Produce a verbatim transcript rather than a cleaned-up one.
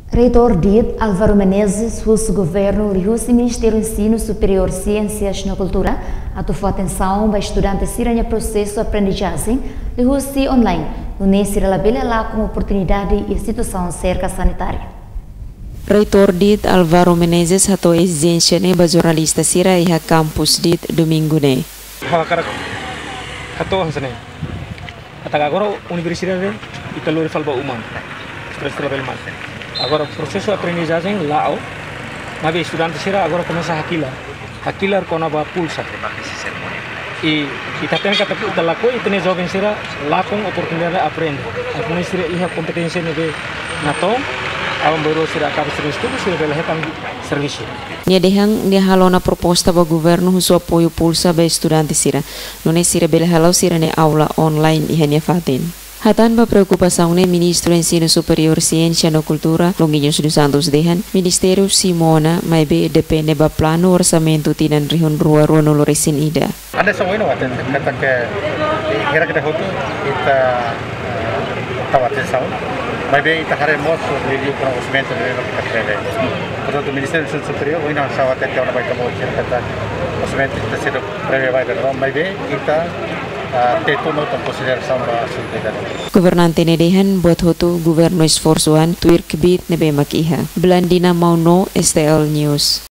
Reitor D I T Álvaro Menezes, o governo e o Ministério do Ensino Superior, Ciências e Cultura atuou atenção para estudantes irem processo de aprendizagem e uso online, onde se relabela lá como oportunidade e situação cerca sanitária. Reitor D I T Álvaro Menezes atau exigência neba jornalista sira iha kampus D I T domingo ne. Hawakara atau hansane. Ataga agora universidade italori falba umam. Stress travel mal. Agora processo de aprendizagem lá, na vez estudante sira agora começa a hakilar, hakilar com a pulsa. E e tá tendo que tá lá coi tem jovem sira lá com oportunidade de aprender. Aprender sira iha competência nebe na tom, awam baru sira acaba sira estudo sira bela hetam serviço. Nia dehang nia halona proposta ba governo husu apoio pulsa ba estudante sira. Nune sira bela halau sira ne aula online iha nia fatin. Hatan ba preocupação ne Ministro do Ensino Superior, Ciência e Cultura, Longuinhos dos Santos dehan, Ministério Simona, mai be depende ba plano orçamento tinan rihun rua rua no loresin ida. Ada semua ini waten kata ke kira kita hotu kita tawatin saun, mai be kita hari mos review para orçamento ne kita preve. Portanto, o Ministério do Ensino Superior ini sawat ke ona baita mo kata orçamento kita sedo preve vai dar, mai be kita teto no tam consideração ba subsidiário. Governante nedehan buat hotu governo esforçoan tuir kebit nebe makiha. Blandina Mauno S T L News.